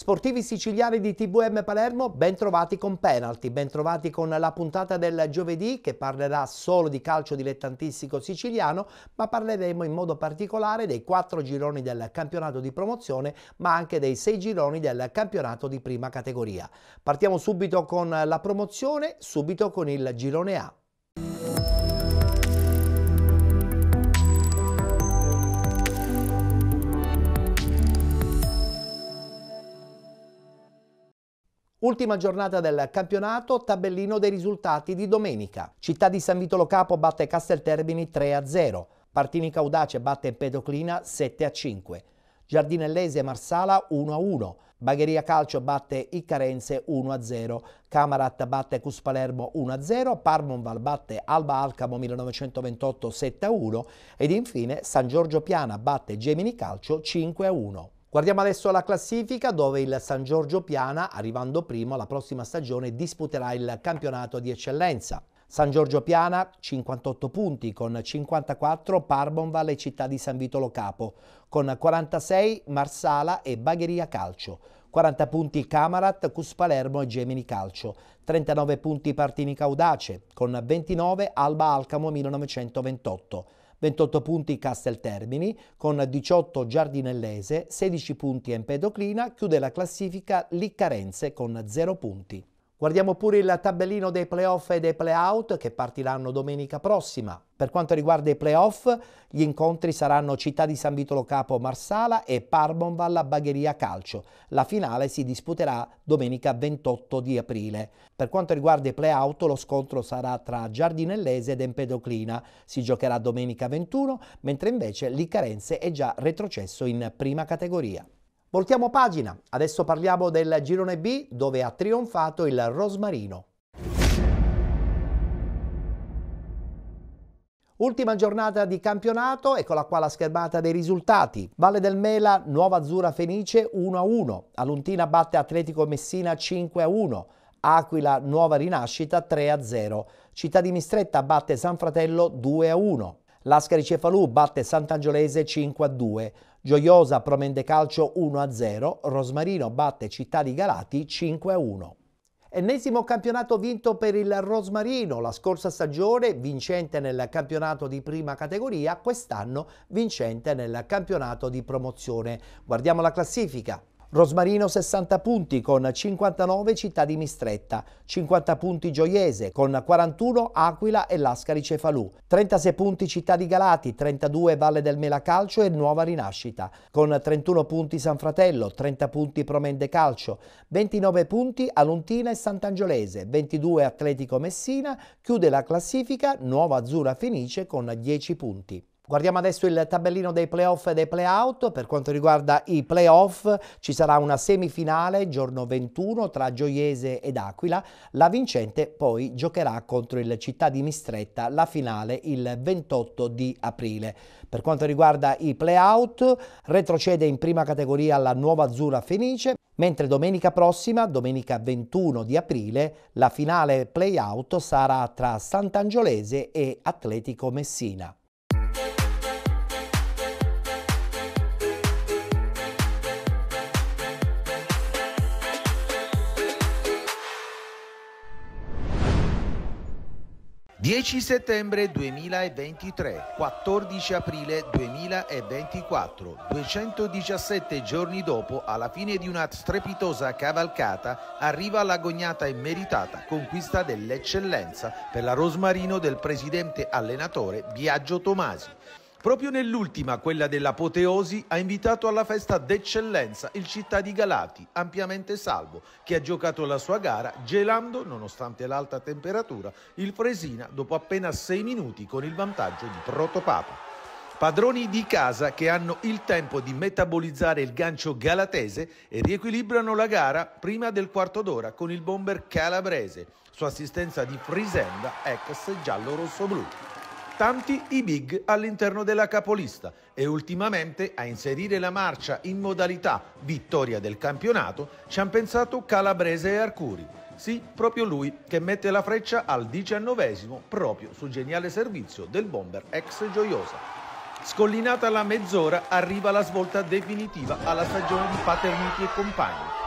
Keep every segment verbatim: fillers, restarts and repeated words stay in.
Sportivi siciliani di T V M Palermo, ben trovati con Penalty, ben trovati con la puntata del giovedì che parlerà solo di calcio dilettantistico siciliano, ma parleremo in modo particolare dei quattro gironi del campionato di promozione, ma anche dei sei gironi del campionato di prima categoria. Partiamo subito con la promozione, subito con il girone A. Ultima giornata del campionato, tabellino dei risultati di domenica. Città di San Vito Lo Capo batte Casteltermini tre a zero. Partini Caudace batte Empedoclina sette a cinque. Giardinellese Marsala uno a uno. Bagheria Calcio batte Iccarense uno a zero. Camarat batte Cus Palermo uno a zero. Parmonval batte Alba Alcamo millenovecentoventotto sette a uno. Ed infine San Giorgio Piana batte Gemini Calcio cinque a uno. Guardiamo adesso la classifica dove il San Giorgio Piana, arrivando primo alla prossima stagione, disputerà il campionato di eccellenza. San Giorgio Piana cinquantotto punti con cinquantaquattro Parmonval e Città di San Vito Lo Capo, con quarantasei Marsala e Bagheria Calcio, quaranta punti Camarat, Cus Palermo e Gemini Calcio, trentanove punti Partini Caudace, con ventinove Alba Alcamo millenovecentoventotto. ventotto punti Casteltermini, con diciotto Giardinellese, sedici punti Empedoclina, chiude la classifica Liccarense con zero punti. Guardiamo pure il tabellino dei playoff e dei playout che partiranno domenica prossima. Per quanto riguarda i playoff, gli incontri saranno Città di San Vito Lo Capo Marsala e Parmonval Bagheria Calcio. La finale si disputerà domenica ventotto di aprile. Per quanto riguarda i playout, lo scontro sarà tra Giardinellese ed Empedoclina. Si giocherà domenica ventuno, mentre invece l'Iccarense è già retrocesso in prima categoria. Voltiamo pagina, adesso parliamo del girone B dove ha trionfato il Rosmarino. Ultima giornata di campionato, eccola qua la schermata dei risultati. Valle del Mela, Nuova Azzurra Fenice uno a uno, Aluntina batte Atletico Messina cinque a uno, Aquila Nuova Rinascita tre a zero, Città di Mistretta batte San Fratello due a uno, Lascari Cefalù batte Sant'Angiolese cinque a due, Gioiosa Promende Calcio uno a zero, Rosmarino batte Città di Galati cinque a uno. Ennesimo campionato vinto per il Rosmarino, la scorsa stagione vincente nel campionato di prima categoria, quest'anno vincente nel campionato di promozione. Guardiamo la classifica. Rosmarino sessanta punti con cinquantanove Città di Mistretta, cinquanta punti Gioiese con quarantuno Aquila e Lascari Cefalù, trentasei punti Città di Galati, trentadue Valle del Mela Calcio e Nuova Rinascita, con trentuno punti San Fratello, trenta punti Promende Calcio, ventinove punti Aluntina e Sant'Angiolese, ventidue Atletico Messina, chiude la classifica Nuova Azzurra Fenice con dieci punti. Guardiamo adesso il tabellino dei playoff e dei playout. Per quanto riguarda i playoff ci sarà una semifinale giorno ventuno tra Gioiese ed Aquila. La vincente poi giocherà contro il Città di Mistretta la finale il ventotto di aprile. Per quanto riguarda i playout retrocede in prima categoria la Nuova Azzurra Fenice, mentre domenica prossima, domenica ventuno di aprile, la finale playout sarà tra Sant'Angiolese e Atletico Messina. dieci settembre duemilaventitré, quattordici aprile duemilaventiquattro, duecentodiciassette giorni dopo, alla fine di una strepitosa cavalcata, arriva l'agognata e meritata conquista dell'eccellenza per la Rosmarino del presidente allenatore Biagio Tomasi. Proprio nell'ultima, quella dell'apoteosi, ha invitato alla festa d'eccellenza il Città di Galati, ampiamente salvo, che ha giocato la sua gara gelando, nonostante l'alta temperatura, il Fresina dopo appena sei minuti con il vantaggio di Protopapa. Padroni di casa che hanno il tempo di metabolizzare il gancio galatese e riequilibrano la gara prima del quarto d'ora con il bomber calabrese, su assistenza di Frisenda, ex giallo-rosso-blu. Tanti i big all'interno della capolista e ultimamente a inserire la marcia in modalità vittoria del campionato ci hanno pensato Calabrese e Arcuri. Sì, proprio lui che mette la freccia al diciannovesimo proprio sul geniale servizio del bomber ex Gioiosa. Scollinata la mezz'ora arriva la svolta definitiva alla stagione di Paterniti e compagni.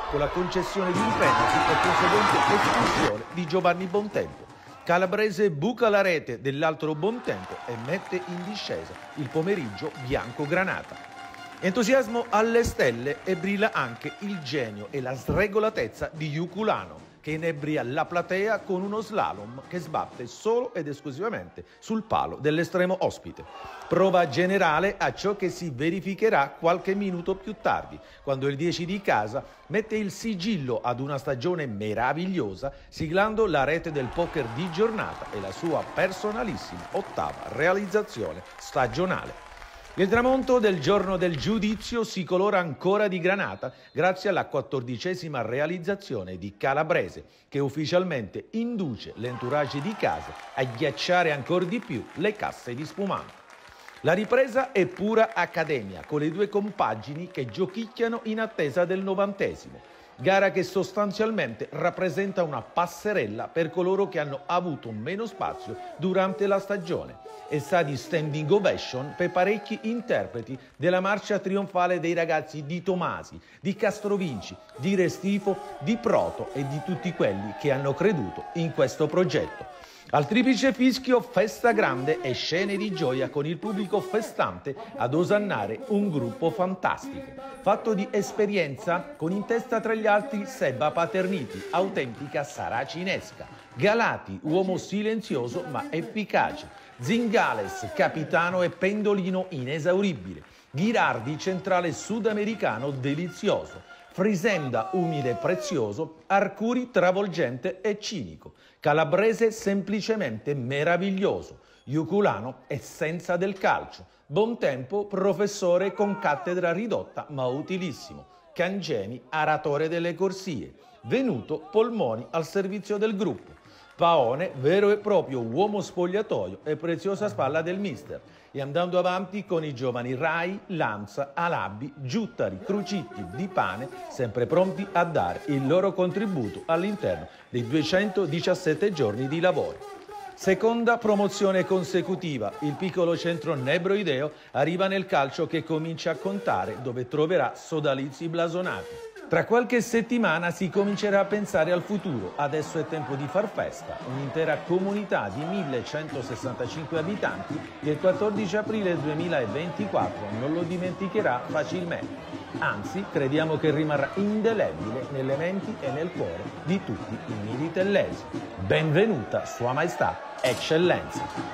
con la concessione di un penalty e conseguente espulsione di Giovanni Bontempo. Calabrese buca la rete dell'altro Bontempo e mette in discesa il pomeriggio bianco-granata. Entusiasmo alle stelle e brilla anche il genio e la sregolatezza di Iuculano, che inebria la platea con uno slalom che sbatte solo ed esclusivamente sul palo dell'estremo ospite. Prova generale a ciò che si verificherà qualche minuto più tardi, quando il dieci di casa mette il sigillo ad una stagione meravigliosa, siglando la rete del poker di giornata e la sua personalissima ottava realizzazione stagionale. Il tramonto del giorno del giudizio si colora ancora di granata grazie alla quattordicesima realizzazione di Calabrese, che ufficialmente induce l'entourage di casa a ghiacciare ancora di più le casse di spumante. La ripresa è pura accademia, con le due compagini che giochicchiano in attesa del novantesimo. Gara che sostanzialmente rappresenta una passerella per coloro che hanno avuto meno spazio durante la stagione e sa di standing ovation per parecchi interpreti della marcia trionfale dei ragazzi di Tomasi, di Castrovinci, di Restifo, di Proto e di tutti quelli che hanno creduto in questo progetto. Al triplice fischio, festa grande e scene di gioia con il pubblico festante ad osannare un gruppo fantastico, fatto di esperienza, con in testa tra gli altri Sebba Paterniti, autentica saracinesca, Galati, uomo silenzioso ma efficace, Zingales, capitano e pendolino inesauribile, Ghirardi, centrale sudamericano delizioso, Frisenda, umile e prezioso, Arcuri, travolgente e cinico, Calabrese, semplicemente meraviglioso, Iuculano, essenza del calcio, Bontempo, professore con cattedra ridotta ma utilissimo, Cangemi, aratore delle corsie, Venuto, polmoni al servizio del gruppo, Paone, vero e proprio uomo spogliatoio e preziosa spalla del mister, e andando avanti con i giovani Rai, Lanza, Alabbi, Giuttari, Crucitti, Di Pane, sempre pronti a dare il loro contributo all'interno dei duecentodiciassette giorni di lavoro. Seconda promozione consecutiva, il piccolo centro nebroideo arriva nel calcio che comincia a contare, dove troverà sodalizi blasonati. Tra qualche settimana si comincerà a pensare al futuro, adesso è tempo di far festa. Un'intera comunità di millecentosessantacinque abitanti che il quattordici aprile duemilaventiquattro non lo dimenticherà facilmente. Anzi, crediamo che rimarrà indelebile nelle menti e nel cuore di tutti i militellesi. Benvenuta Sua Maestà, Eccellenza!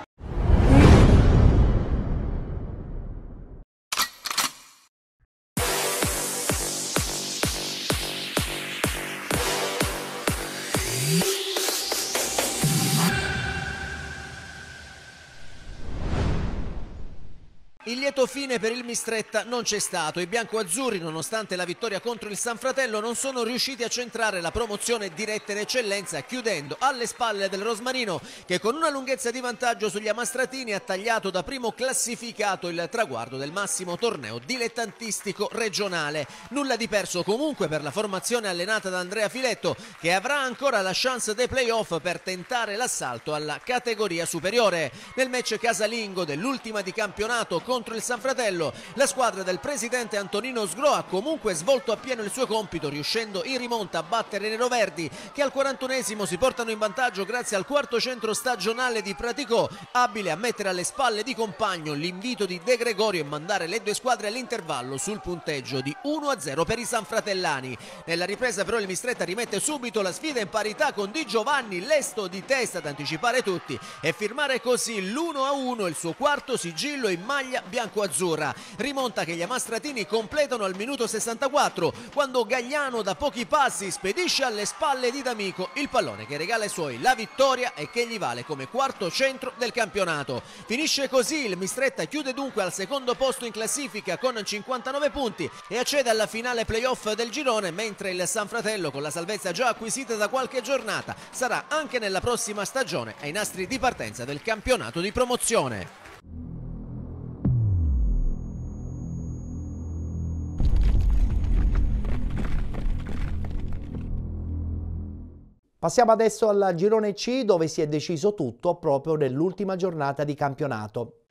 Il lieto fine per il Mistretta non c'è stato. I biancoazzurri, nonostante la vittoria contro il San Fratello, non sono riusciti a centrare la promozione diretta in eccellenza, chiudendo alle spalle del Rosmarino, che con una lunghezza di vantaggio sugli Amastratini ha tagliato da primo classificato il traguardo del massimo torneo dilettantistico regionale. Nulla di perso comunque per la formazione allenata da Andrea Filetto, che avrà ancora la chance dei playoff per tentare l'assalto alla categoria superiore. Nel match casalingo dell'ultima di campionato contro il San Fratello, la squadra del presidente Antonino Sgro ha comunque svolto appieno il suo compito, riuscendo in rimonta a battere i neroverdi, che al quarantunesimo si portano in vantaggio grazie al quarto centro stagionale di Praticò, abile a mettere alle spalle di compagno l'invito di De Gregorio e mandare le due squadre all'intervallo sul punteggio di uno a zero per i sanfratellani. Nella ripresa però il Mistretta rimette subito la sfida in parità con Di Giovanni, lesto di testa ad anticipare tutti e firmare così l'uno a uno, il suo quarto sigillo in maglia bianco-azzurra. Rimonta che gli Amastratini completano al minuto sessantaquattro, quando Gagliano da pochi passi spedisce alle spalle di D'Amico il pallone che regala ai suoi la vittoria e che gli vale come quarto centro del campionato. Finisce così, il Mistretta chiude dunque al secondo posto in classifica con cinquantanove punti e accede alla finale playoff del girone, mentre il San Fratello, con la salvezza già acquisita da qualche giornata, sarà anche nella prossima stagione ai nastri di partenza del campionato di promozione. Passiamo adesso al girone C, dove si è deciso tutto proprio nell'ultima giornata di campionato.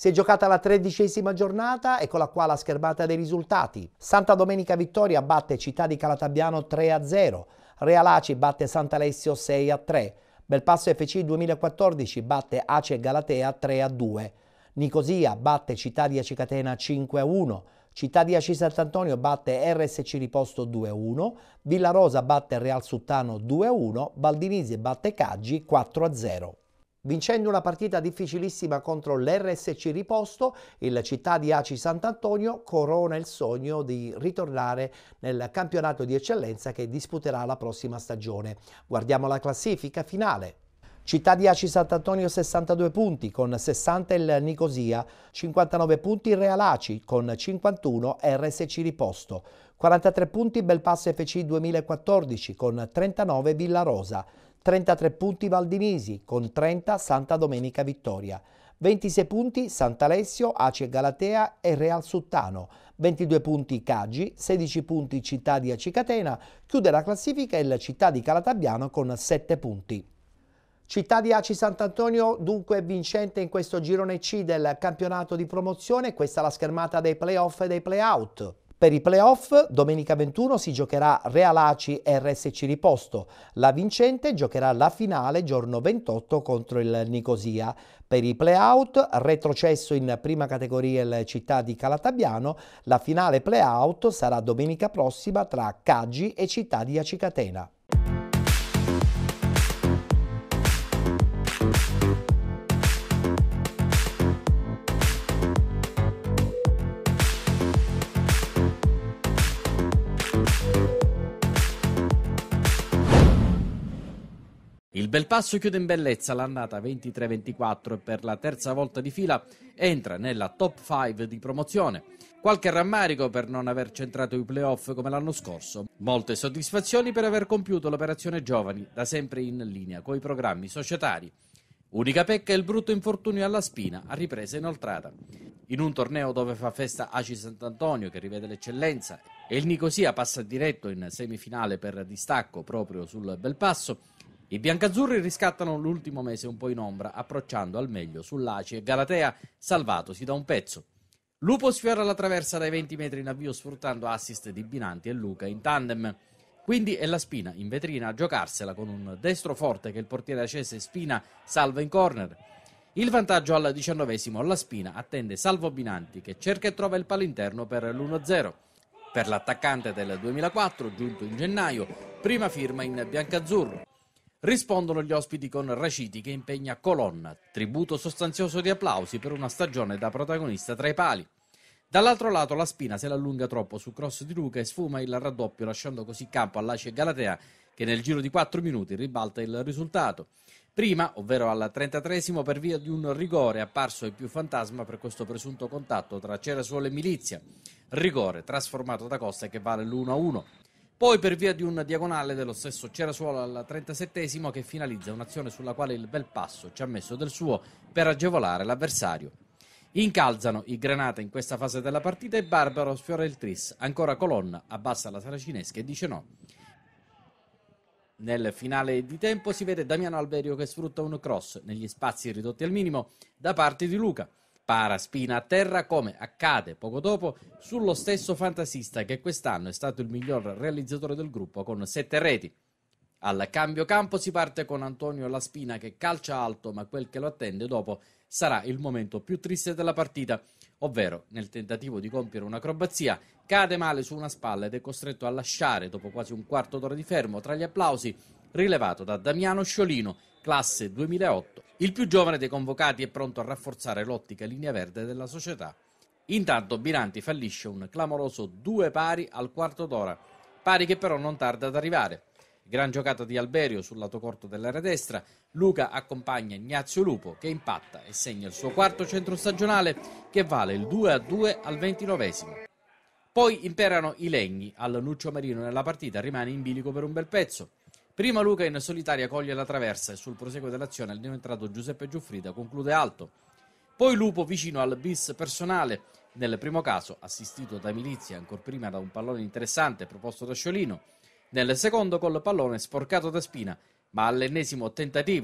Si è giocata la tredicesima giornata, eccola qua la schermata dei risultati. Santa Domenica Vittoria batte Città di Calatabiano tre a zero, Real Aci batte Sant'Alessio sei a tre, Belpasso F C duemilaquattordici batte Aci e Galatea tre a due, Nicosia batte Città di Aci Catena cinque a uno, Città di Aci Sant'Antonio batte R S C Riposto due a uno, Villarosa batte Real Suttano due a uno, Valdinisi batte Caggi quattro a zero. Vincendo una partita difficilissima contro l'R S C Riposto, il Città di Aci Sant'Antonio corona il sogno di ritornare nel campionato di eccellenza che disputerà la prossima stagione. Guardiamo la classifica finale. Città di Aci Sant'Antonio sessantadue punti, con sessanta il Nicosia, cinquantanove punti il Real Aci, con cinquantuno R S C Riposto, quarantatré punti Belpasso F C duemilaquattordici, con trentanove Villarosa, trentatré punti Valdinisi, con trenta Santa Domenica Vittoria, ventisei punti Sant'Alessio, Aci e Galatea e Real Suttano, ventidue punti Caggi, sedici punti Città di Aci Catena, chiude la classifica il Città di Calatabiano con sette punti. Città di Aci Sant'Antonio dunque vincente in questo girone C del campionato di promozione, questa è la schermata dei playoff e dei playout. Per i playoff domenica ventuno si giocherà Real Aci R S C Riposto, la vincente giocherà la finale giorno ventotto contro il Nicosia. Per i playout retrocesso in prima categoria il Città di Calatabiano, la finale playout sarà domenica prossima tra Caggi e Città di Aci Catena. Il Belpasso chiude in bellezza l'annata ventitré ventiquattro e per la terza volta di fila entra nella top cinque di promozione. Qualche rammarico per non aver centrato i playoff come l'anno scorso. Molte soddisfazioni per aver compiuto l'operazione giovani, da sempre in linea coi programmi societari. Unica pecca è il brutto infortunio alla spina a ripresa inoltrata. In un torneo dove fa festa Aci Sant'Antonio, che rivede l'eccellenza, e il Nicosia passa diretto in semifinale per distacco proprio sul Belpasso, i biancazzurri riscattano l'ultimo mese un po' in ombra, approcciando al meglio sull'Aci e Galatea, salvatosi da un pezzo. Lupo sfiora la traversa dai venti metri in avvio sfruttando assist di Binanti e Luca in tandem. Quindi è la Spina in vetrina a giocarsela con un destro forte che il portiere acese Spina salva in corner. Il vantaggio al diciannovesimo alla Spina attende Salvo Binanti che cerca e trova il palo interno per l'uno a zero. Per l'attaccante del duemilaquattro, giunto in gennaio, prima firma in biancazzurro. Rispondono gli ospiti con Raciti che impegna Colonna, tributo sostanzioso di applausi per una stagione da protagonista tra i pali. Dall'altro lato la Spina se la allunga troppo su cross di Luca e sfuma il raddoppio lasciando così campo all'Aci e Galatea che nel giro di quattro minuti ribalta il risultato. Prima, ovvero al trentatreesimo, per via di un rigore apparso ai più fantasma per questo presunto contatto tra Cerasuolo e Milizia. Rigore trasformato da Costa che vale l'uno a uno. Poi per via di un diagonale dello stesso Cerasuolo al trentasettesimo che finalizza un'azione sulla quale il Belpasso ci ha messo del suo per agevolare l'avversario. Incalzano i Granata in questa fase della partita e Barbaro sfiora il tris, ancora Colonna abbassa la saracinesca e dice no. Nel finale di tempo si vede Damiano Alberio che sfrutta un cross negli spazi ridotti al minimo da parte di Luca. Para Spina a terra come accade poco dopo sullo stesso fantasista che quest'anno è stato il miglior realizzatore del gruppo con sette reti. Al cambio campo si parte con Antonio La Spina che calcia alto, ma quel che lo attende dopo sarà il momento più triste della partita, ovvero nel tentativo di compiere un'acrobazia cade male su una spalla ed è costretto a lasciare dopo quasi un quarto d'ora di fermo tra gli applausi rilevato da Damiano Sciolino, classe duemilaotto. Il più giovane dei convocati è pronto a rafforzare l'ottica linea verde della società. Intanto Binanti fallisce un clamoroso due pari al quarto d'ora, pari che però non tarda ad arrivare. Gran giocata di Alberio sul lato corto dell'area destra, Luca accompagna Ignazio Lupo che impatta e segna il suo quarto centro stagionale che vale il due a due al ventinovesimo. Poi imperano i legni, al Nuccio Marino nella partita rimane in bilico per un bel pezzo. Prima Luca in solitaria coglie la traversa e sul proseguo dell'azione il neoentrato Giuseppe Giuffrida conclude alto. Poi Lupo vicino al bis personale, nel primo caso assistito da Milizia, ancor prima da un pallone interessante proposto da Sciolino, nel secondo col pallone sporcato da Spina, ma all'ennesimo tentativo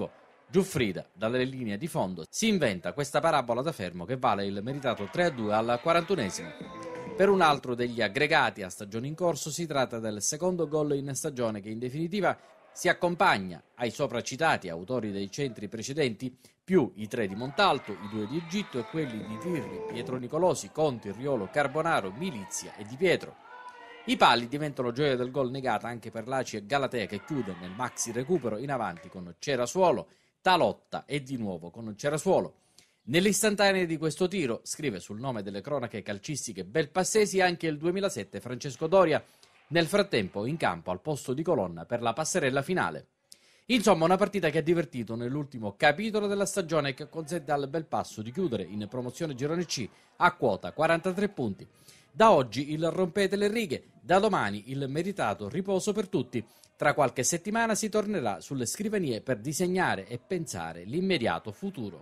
Giuffrida, dalle linee di fondo, si inventa questa parabola da fermo che vale il meritato tre a due al quarantunesimo. Per un altro degli aggregati a stagione in corso si tratta del secondo gol in stagione che in definitiva si accompagna ai sopracitati autori dei centri precedenti, più i tre di Montalto, i due di Egitto e quelli di Tirri, Pietro Nicolosi, Conti, Riolo, Carbonaro, Milizia e Di Pietro. I pali diventano gioia del gol negata anche per l'A C I e Galatea, che chiude nel maxi recupero in avanti con Cerasuolo, Talotta e di nuovo con Cerasuolo. Nell'istantanea di questo tiro, scrive sul nome delle cronache calcistiche belpassesi anche il duemilasette Francesco Doria, nel frattempo in campo al posto di colonna per la passerella finale. Insomma, una partita che ha divertito nell'ultimo capitolo della stagione e che consente al Belpasso di chiudere in promozione Girone C a quota quarantatré punti. Da oggi il rompete le righe, da domani il meritato riposo per tutti. Tra qualche settimana si tornerà sulle scrivanie per disegnare e pensare l'immediato futuro.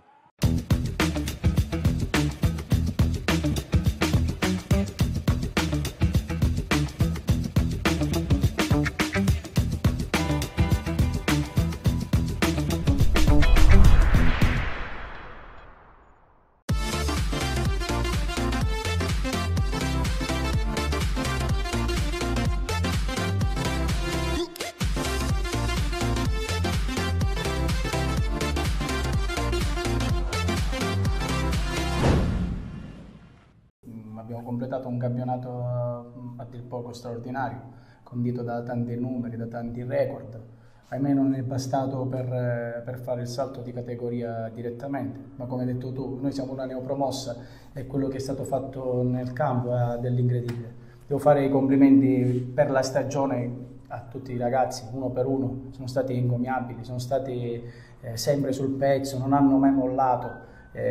Abbiamo completato un campionato a dir poco straordinario, condito da tanti numeri, da tanti record. Ahimè non è bastato per, per fare il salto di categoria direttamente, ma come hai detto tu, noi siamo una neopromossa e quello che è stato fatto nel campo è dell'incredibile. Devo fare i complimenti per la stagione a tutti i ragazzi, uno per uno, sono stati incomiabili, sono stati eh, sempre sul pezzo, non hanno mai mollato.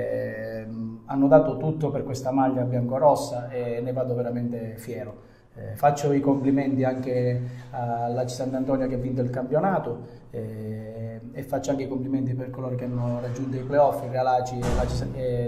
Eh, hanno dato tutto per questa maglia biancorossa e ne vado veramente fiero. Eh, faccio i complimenti anche all'A C I Sant'Antonio che ha vinto il campionato eh, e faccio anche i complimenti per coloro che hanno raggiunto i playoff, il Real A C I e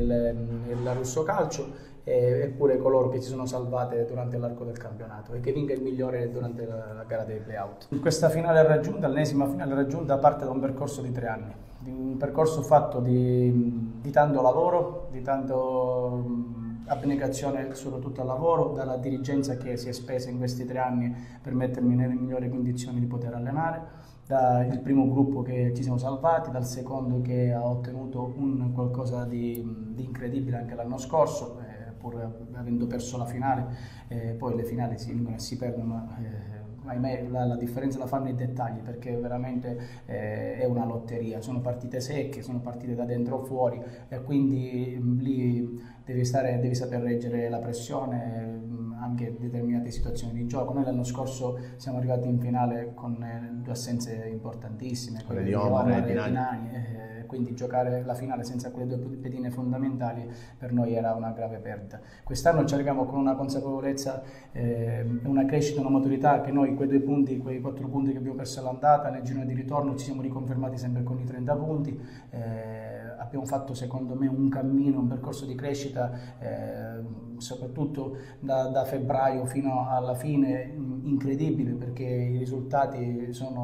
il Russo Calcio, e, eppure coloro che si sono salvate durante l'arco del campionato, e che vinca il migliore durante la, la gara dei playout. Questa finale raggiunta, l'ennesima finale raggiunta, parte da un percorso di tre anni. Di un percorso fatto di, di tanto lavoro, di tanto abnegazione soprattutto al lavoro, dalla dirigenza che si è spesa in questi tre anni per mettermi nelle migliori condizioni di poter allenare, dal primo gruppo che ci siamo salvati, dal secondo che ha ottenuto un qualcosa di, di incredibile anche l'anno scorso, eh, pur avendo perso la finale, eh, poi le finali si vincono e si perdono. Eh, Ahimè, la, la differenza la fanno i dettagli, perché veramente eh, è una lotteria, sono partite secche, sono partite da dentro o fuori, e quindi mh, lì devi, stare, devi saper reggere la pressione, mh, anche determinate situazioni di gioco. Noi l'anno scorso siamo arrivati in finale con eh, due assenze importantissime, quelle di Omar e Pinani, eh, quindi giocare la finale senza quelle due pedine fondamentali per noi era una grave perdita. Quest'anno ci arriviamo con una consapevolezza, eh, una crescita, una maturità che noi quei due punti, quei quattro punti che abbiamo perso all'andata, nel giro di ritorno ci siamo riconfermati sempre con i trenta punti, eh, abbiamo fatto secondo me un cammino, un percorso di crescita, eh, soprattutto da, da febbraio fino alla fine, incredibile, perché i risultati sono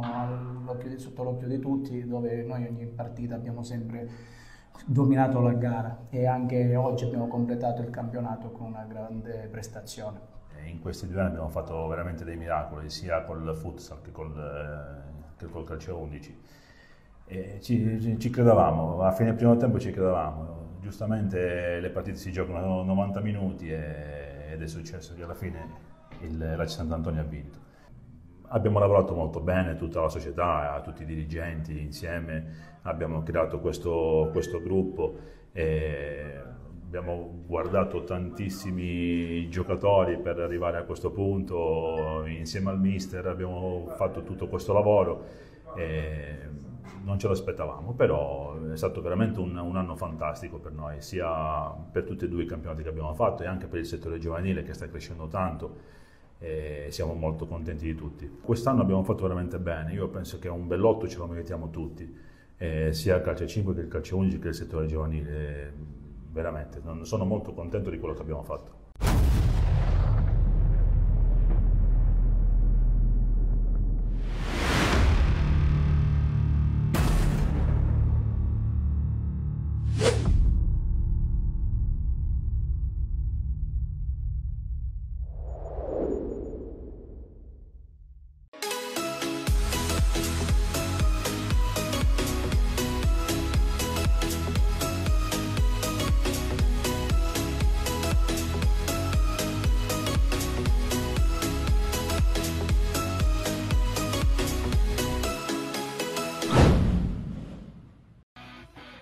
sotto l'occhio di tutti, dove noi ogni partita abbiamo sempre dominato la gara, e anche oggi abbiamo completato il campionato con una grande prestazione. In questi due anni abbiamo fatto veramente dei miracoli, sia col futsal che col, eh, che col calcio undici. E ci, ci credevamo, a fine primo tempo ci credevamo. Giustamente le partite si giocano novanta minuti e, ed è successo che alla fine il, l'A C I Sant'Antonio ha vinto. Abbiamo lavorato molto bene, tutta la società, tutti i dirigenti insieme, abbiamo creato questo, questo gruppo e abbiamo guardato tantissimi giocatori per arrivare a questo punto, insieme al mister abbiamo fatto tutto questo lavoro e non ce l'aspettavamo, però è stato veramente un, un anno fantastico per noi, sia per tutti e due i campionati che abbiamo fatto e anche per il settore giovanile che sta crescendo tanto. E siamo molto contenti di tutti. Quest'anno abbiamo fatto veramente bene, io penso che un bellotto ce lo meritiamo tutti, eh, sia il calcio cinque che il calcio undici che il settore giovanile, veramente, sono molto contento di quello che abbiamo fatto.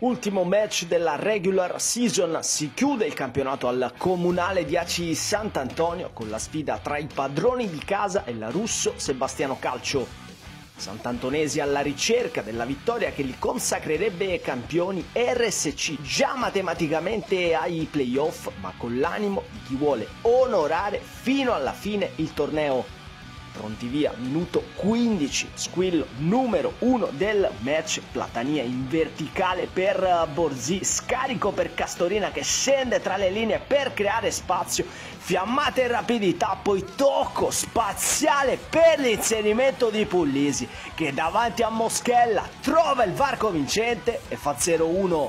Ultimo match della regular season, si chiude il campionato al Comunale di Aci Sant'Antonio con la sfida tra i padroni di casa e la Russo Sebastiano Calcio. Sant'Antonesi alla ricerca della vittoria che li consacrerebbe campioni, R S C già matematicamente ai playoff, ma con l'animo di chi vuole onorare fino alla fine il torneo. Pronti via, minuto quindici, squillo numero uno del match, Platania in verticale per Borzì, scarico per Castorina che scende tra le linee per creare spazio, fiammate e rapidità, poi tocco spaziale per l'inserimento di Puglisi che davanti a Moschella trova il varco vincente e fa zero uno.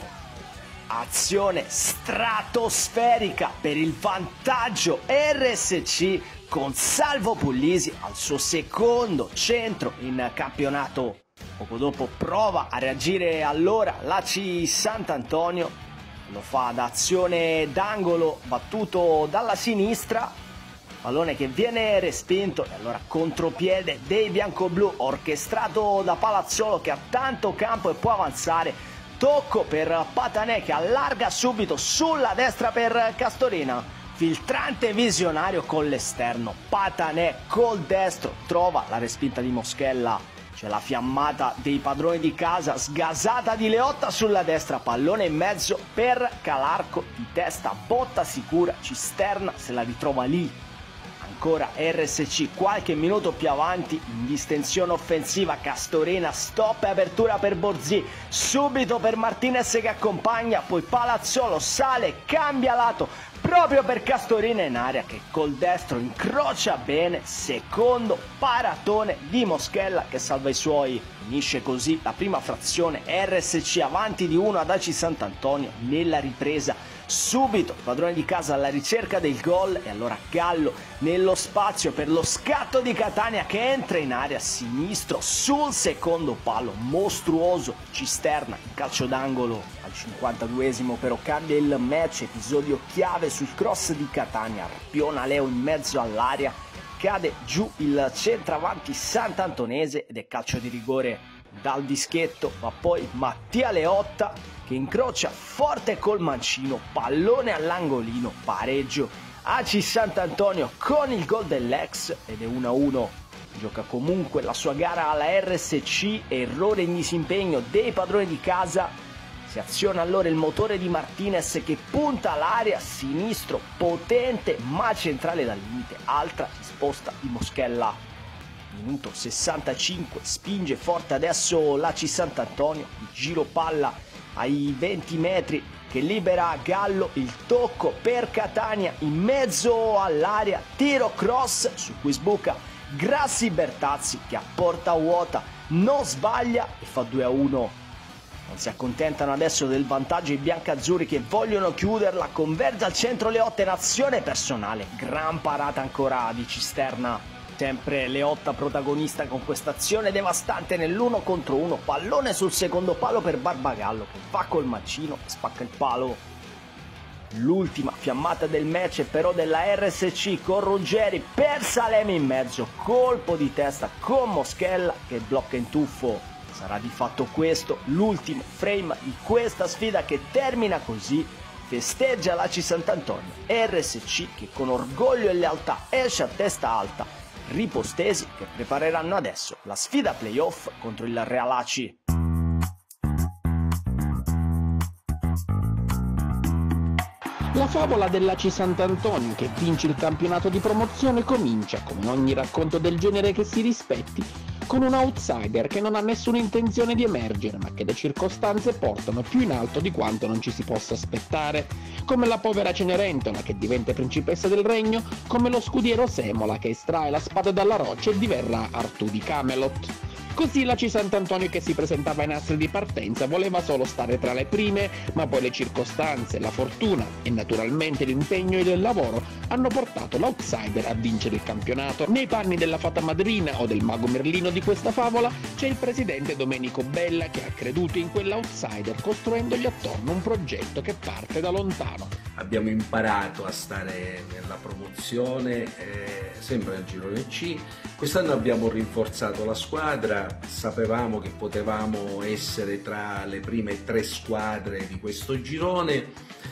Azione stratosferica per il vantaggio R S C con Salvo Puglisi al suo secondo centro in campionato. Poco dopo prova a reagire allora l'Aci Sant'Antonio, lo fa da azione d'angolo battuto dalla sinistra, pallone che viene respinto e allora contropiede dei biancoblù orchestrato da Palazzolo che ha tanto campo e può avanzare. Tocco per Patanè che allarga subito sulla destra per Castorina. Filtrante visionario con l'esterno. Patanè col destro trova la respinta di Moschella. C'è la fiammata dei padroni di casa, sgasata di Leotta sulla destra. Pallone in mezzo per Calarco di testa. Botta sicura. Cisterna se la ritrova lì. Ancora R S C qualche minuto più avanti in distensione offensiva, Castorina, stop e apertura per Borzì, subito per Martinez che accompagna, poi Palazzolo sale, cambia lato proprio per Castorina in area che col destro incrocia bene, secondo paratone di Moschella che salva i suoi. Finisce così la prima frazione, R S C avanti di uno ad Aci Sant'Antonio. Nella ripresa subito padrone di casa alla ricerca del gol e allora Gallo nello spazio per lo scatto di Catania che entra in area sinistro sul secondo palo, mostruoso. Cisterna in calcio d'angolo al cinquantaduesimo però cambia il match, episodio chiave sul cross di Catania, rappiona Leo in mezzo all'area, cade giù il centravanti sant'antonese ed è calcio di rigore dal dischetto, ma poi Mattia Leotta che incrocia forte col mancino, pallone all'angolino, pareggio. Aci Sant'Antonio con il gol dell'ex ed è uno a uno. Gioca comunque la sua gara alla R S C, errore in disimpegno dei padroni di casa. Si aziona allora il motore di Martinez che punta all'area, sinistro potente ma centrale dal limite, altra risposta di Moschella. Minuto sessantacinque, spinge forte adesso l'Aci Sant'Antonio, il giro palla ai venti metri che libera Gallo, il tocco per Catania in mezzo all'area, tiro cross su cui sbuca Grassi Bertazzi che a porta vuota non sbaglia e fa due a uno. Non si accontentano adesso del vantaggio i biancazzurri che vogliono chiuderla, converge al centro Leotta in azione personale, gran parata ancora di Cisterna. Sempre Leotta protagonista con questa azione devastante nell'uno contro uno, pallone sul secondo palo per Barbagallo che va col mancino e spacca il palo. L'ultima fiammata del match è però della R S C con Ruggeri per Salemi in mezzo, colpo di testa con Moschella che blocca in tuffo. Sarà di fatto questo l'ultimo frame di questa sfida che termina così. Festeggia l'Aci Sant'Antonio, R S C che con orgoglio e lealtà esce a testa alta, ripostesi che prepareranno adesso la sfida playoff contro il Real Aci. La favola dell'Aci Sant'Antonio che vince il campionato di promozione comincia, come ogni racconto del genere che si rispetti, con un outsider che non ha nessuna intenzione di emergere, ma che le circostanze portano più in alto di quanto non ci si possa aspettare, come la povera Cenerentola che diventa principessa del regno, come lo scudiero Semola che estrae la spada dalla roccia e diverrà Artù di Camelot. Così l'Aci Sant'Antonio che si presentava in astri di partenza voleva solo stare tra le prime, ma poi le circostanze, la fortuna e naturalmente l'impegno e il lavoro hanno portato l'outsider a vincere il campionato. Nei panni della fata madrina o del mago Merlino di questa favola c'è il presidente Domenico Bella che ha creduto in quell'outsider costruendogli attorno un progetto che parte da lontano. abbiamo imparato a stare nella promozione, eh, sempre nel girone C. Quest'anno abbiamo rinforzato la squadra, sapevamo che potevamo essere tra le prime tre squadre di questo girone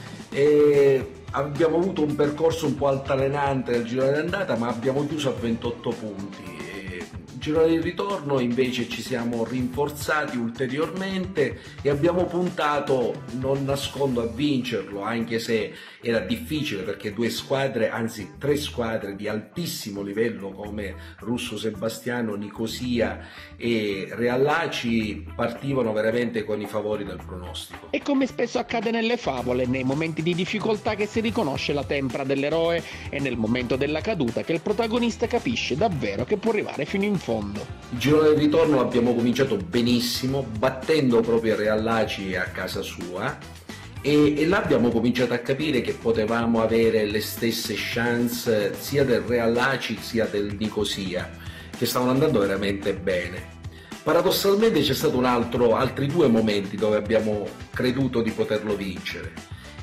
e abbiamo avuto un percorso un po' altalenante nel girone d'andata, ma abbiamo chiuso a ventotto punti. Girone di ritorno invece ci siamo rinforzati ulteriormente e abbiamo puntato, non nascondo, a vincerlo, anche se era difficile perché due squadre, anzi tre squadre di altissimo livello come Russo Sebastiano, Nicosia e Real Aci partivano veramente con i favori del pronostico. E come spesso accade nelle favole, nei momenti di difficoltà che si riconosce la tempra dell'eroe e nel momento della caduta che il protagonista capisce davvero che può arrivare fino in fondo. Il girone di ritorno l'abbiamo cominciato benissimo, battendo proprio Real Aci a casa sua e, e là abbiamo cominciato a capire che potevamo avere le stesse chance sia del Real Aci sia del Nicosia, che stavano andando veramente bene. Paradossalmente c'è stato un altro, altri due momenti dove abbiamo creduto di poterlo vincere.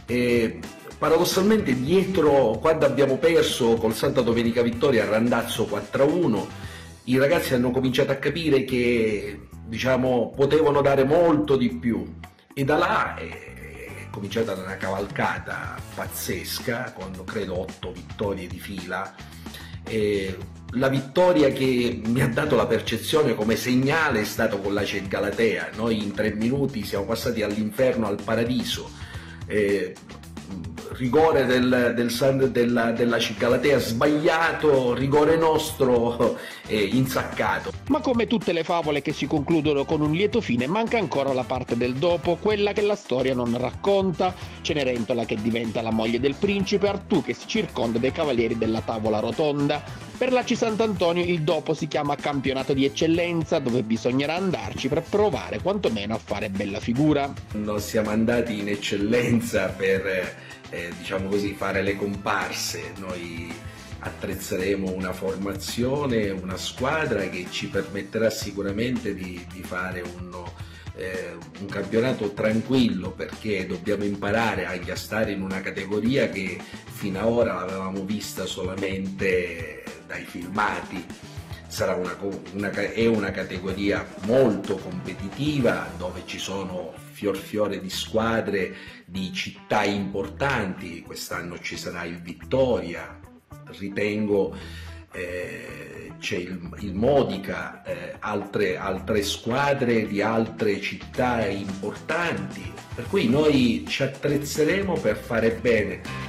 E paradossalmente dietro, quando abbiamo perso col Santa Domenica Vittoria a Randazzo quattro a uno, i ragazzi hanno cominciato a capire che, diciamo, potevano dare molto di più e da là è, è cominciata una cavalcata pazzesca con credo otto vittorie di fila. E la vittoria che mi ha dato la percezione come segnale è stato con l'A C E Galatea. Noi in tre minuti siamo passati dall'inferno al paradiso. E, rigore del, del, della, della C Galatea sbagliato, rigore nostro eh, insaccato. Ma come tutte le favole che si concludono con un lieto fine, manca ancora la parte del dopo, quella che la storia non racconta. Cenerentola che diventa la moglie del principe, Artù che si circonda dei cavalieri della tavola rotonda. Per l'A C I Sant'Antonio il dopo si chiama campionato di eccellenza, dove bisognerà andarci per provare quantomeno a fare bella figura. Non siamo andati in eccellenza per Eh, diciamo così, fare le comparse. Noi attrezzeremo una formazione, una squadra che ci permetterà sicuramente di, di fare uno, eh, un campionato tranquillo, perché dobbiamo imparare anche a stare in una categoria che fino ad ora l'avevamo vista solamente dai filmati. Sarà una, una, è una categoria molto competitiva dove ci sono fior fiore di squadre di città importanti. Quest'anno ci sarà il Vittoria, ritengo eh, c'è il, il Modica, eh, altre, altre squadre di altre città importanti, per cui noi ci attrezzeremo per fare bene.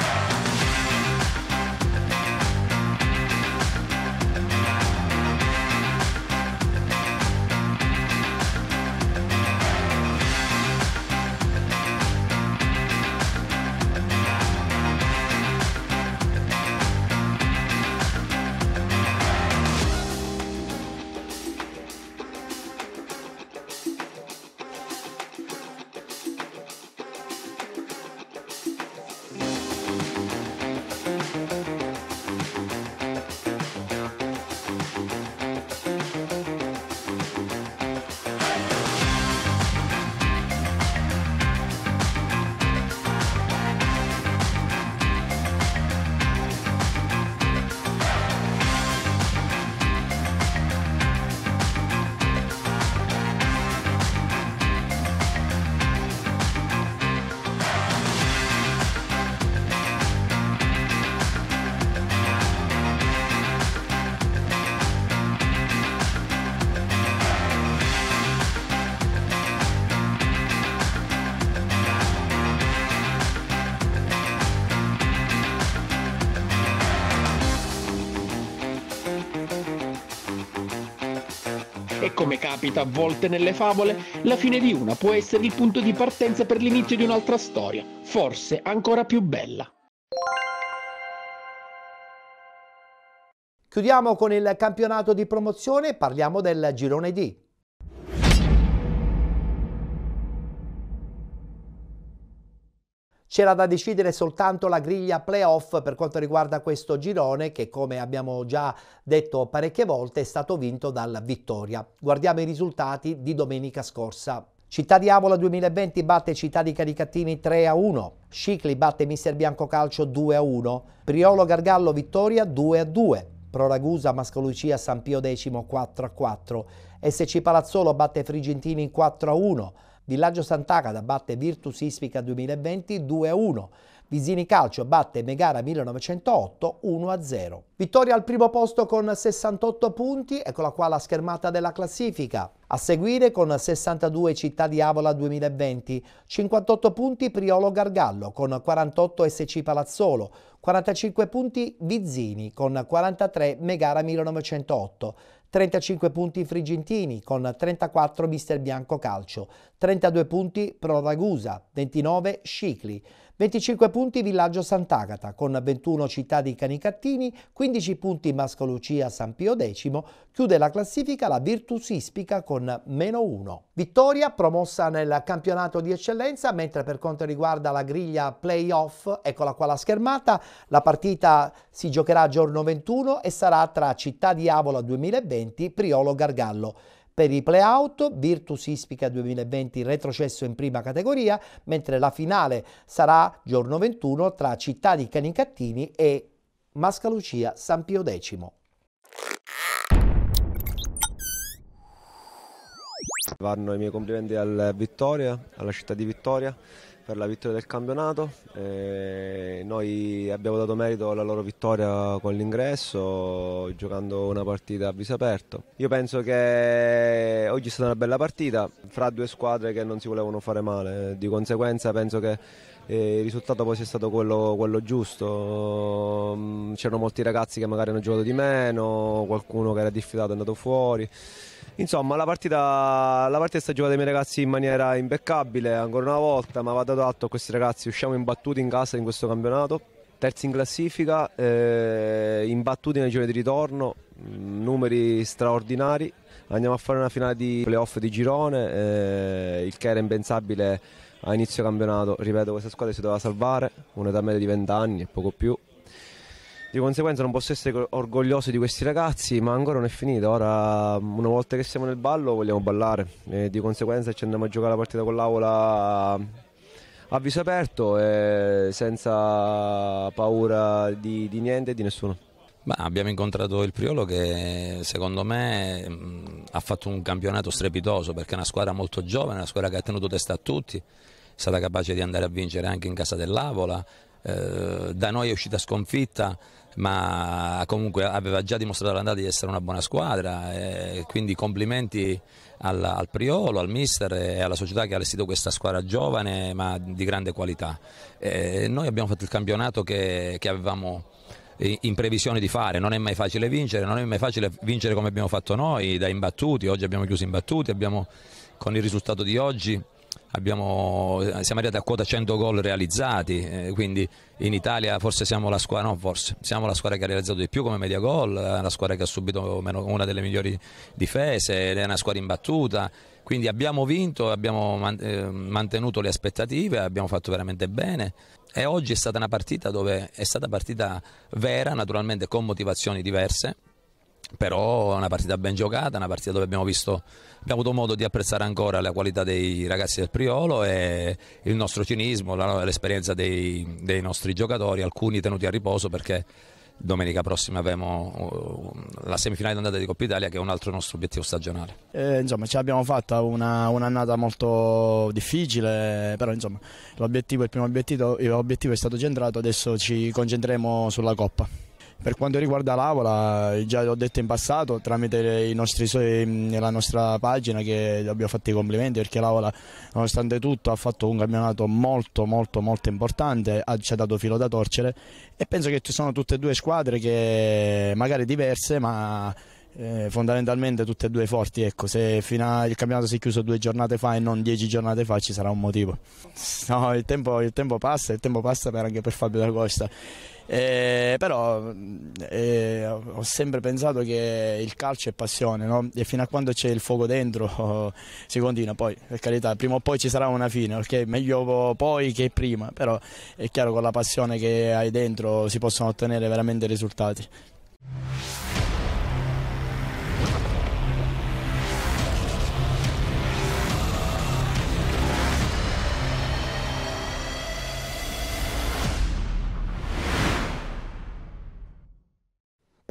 E come capita a volte nelle favole, la fine di una può essere il punto di partenza per l'inizio di un'altra storia, forse ancora più bella. Chiudiamo con il campionato di promozione e parliamo del girone D. C'era da decidere soltanto la griglia playoff per quanto riguarda questo girone che, come abbiamo già detto parecchie volte, è stato vinto dal Vittoria. Guardiamo i risultati di domenica scorsa. Città di Avola duemilaventi batte Città di Canicattini tre a uno, Scicli batte Mister Bianco Calcio due a uno, Priolo Gargallo Vittoria due a due, Pro Ragusa Mascalucia San Pio X quattro a quattro, S C Palazzolo batte Frigentini quattro a uno, Villaggio Sant'Agata batte Virtus Ispica duemilaventi due a uno, Visini Calcio batte Megara millenovecentootto uno a zero. Vittoria al primo posto con sessantotto punti, eccola qua la schermata della classifica. A seguire con sessantadue Città di Avola duemilaventi, cinquantotto punti Priolo Gargallo con quarantotto S C Palazzolo, quarantacinque punti Vizzini con quarantatré Megara millenovecentootto, trentacinque punti Frigentini con trentaquattro Mister Bianco Calcio, trentadue punti Pro Ragusa, ventinove Scicli, venticinque punti Villaggio Sant'Agata con ventuno Città di Canicattini, quindici punti Mascalucia San Pio X, chiude la classifica la Virtus Ispica con meno uno. Vittoria promossa nel campionato di eccellenza, mentre per quanto riguarda la griglia playoff, eccola qua la schermata, la partita si giocherà giorno ventuno e sarà tra Città di Avola duemilaventi Priolo Gargallo. Per i play-out, Virtus Ispica duemilaventi retrocesso in prima categoria, mentre la finale sarà giorno ventuno tra Città di Canicattini e Mascalucia San Pio X. Vanno i miei complimenti al Vittoria, alla città di Vittoria, per la vittoria del campionato. E noi abbiamo dato merito alla loro vittoria con l'ingresso, giocando una partita a viso aperto. Io penso che oggi è stata una bella partita fra due squadre che non si volevano fare male, di conseguenza penso che il risultato poi sia stato quello, quello giusto. C'erano molti ragazzi che magari hanno giocato di meno, qualcuno che era diffidato è andato fuori. Insomma, la partita, la partita è stata giocata dai miei ragazzi in maniera impeccabile, ancora una volta, ma va dato atto a questi ragazzi, usciamo imbattuti in casa in questo campionato, terzi in classifica, eh, imbattuti nei gironi di ritorno, numeri straordinari, andiamo a fare una finale di playoff di girone, eh, il che era impensabile a inizio campionato. Ripeto, questa squadra si doveva salvare, un'età media di venti anni e poco più. Di conseguenza non posso essere orgoglioso di questi ragazzi, ma ancora non è finita. Ora, una volta che siamo nel ballo, vogliamo ballare. E di conseguenza ci andiamo a giocare la partita con l'Avola a viso aperto e senza paura di, di niente e di nessuno. Bah, abbiamo incontrato il Priolo che secondo me mh, ha fatto un campionato strepitoso, perché è una squadra molto giovane, una squadra che ha tenuto testa a tutti, è stata capace di andare a vincere anche in casa dell'Avola. Eh, da noi è uscita sconfitta, ma comunque aveva già dimostrato all'andata di essere una buona squadra, e quindi complimenti al, al Priolo, al mister e alla società che ha allestito questa squadra giovane ma di grande qualità. E noi abbiamo fatto il campionato che, che avevamo in previsione di fare. Non è mai facile vincere, non è mai facile vincere come abbiamo fatto noi, da imbattuti. Oggi abbiamo chiuso imbattuti, abbiamo, con il risultato di oggi abbiamo, siamo arrivati a quota cento gol realizzati, eh, quindi in Italia forse siamo la squadra, no forse, siamo la squadra che ha realizzato di più come media gol, la squadra che ha subito meno, una delle migliori difese, è una squadra imbattuta, quindi abbiamo vinto, abbiamo mantenuto le aspettative, abbiamo fatto veramente bene. E oggi è stata una partita dove è stata partita vera, naturalmente con motivazioni diverse, però una partita ben giocata, una partita dove abbiamo visto, abbiamo avuto modo di apprezzare ancora la qualità dei ragazzi del Priolo e il nostro cinismo, l'esperienza dei, dei nostri giocatori, alcuni tenuti a riposo perché domenica prossima avremo la semifinale d'andata di Coppa Italia, che è un altro nostro obiettivo stagionale. Eh, insomma, ce l'abbiamo fatta una, un'annata molto difficile, però insomma l'obiettivo, il primo obiettivo, l'obiettivo è stato centrato, adesso ci concentreremo sulla Coppa. Per quanto riguarda l'Avola, già l'ho detto in passato tramite i nostri, la nostra pagina, che abbiamo fatto i complimenti, perché l'Avola nonostante tutto ha fatto un campionato molto molto molto importante, ha, ci ha dato filo da torcere, e penso che ci sono tutte e due squadre che magari diverse ma eh, fondamentalmente tutte e due forti. Ecco, se fino a, il campionato si è chiuso due giornate fa e non dieci giornate fa, ci sarà un motivo. No, il tempo, il tempo passa, il tempo passa per, anche per Fabio Da Costa. Eh, però eh, ho sempre pensato che il calcio è passione, no? E fino a quando c'è il fuoco dentro oh, si continua. Poi per carità, prima o poi ci sarà una fine, perché meglio poi che prima, però è chiaro, con la passione che hai dentro si possono ottenere veramente risultati.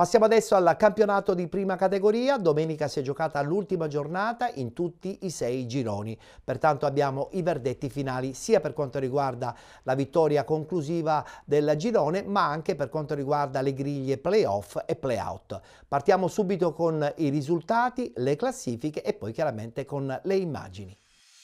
Passiamo adesso al campionato di prima categoria. Domenica si è giocata l'ultima giornata in tutti i sei gironi. Pertanto abbiamo i verdetti finali sia per quanto riguarda la vittoria conclusiva del girone, ma anche per quanto riguarda le griglie play-off e play-out. Partiamo subito con i risultati, le classifiche e poi chiaramente con le immagini.